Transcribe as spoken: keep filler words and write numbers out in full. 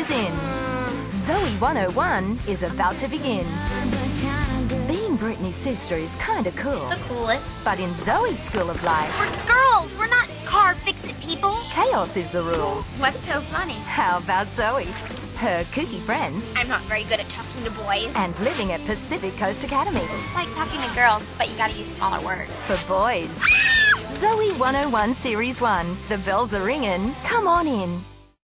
is in. Zoey one oh one is about to begin. Being Britney's sister is kinda cool. The coolest. But in Zoey's school of life, We're girls. We're not car fix-it people. chaos is the rule. What's so funny? How about Zoey? Her kooky friends, I'm not very good at talking to boys. and living at Pacific Coast Academy. It's just like talking to girls, but you gotta use smaller words. For boys. Zoey one oh one Series one. The bells are ringing. Come on in.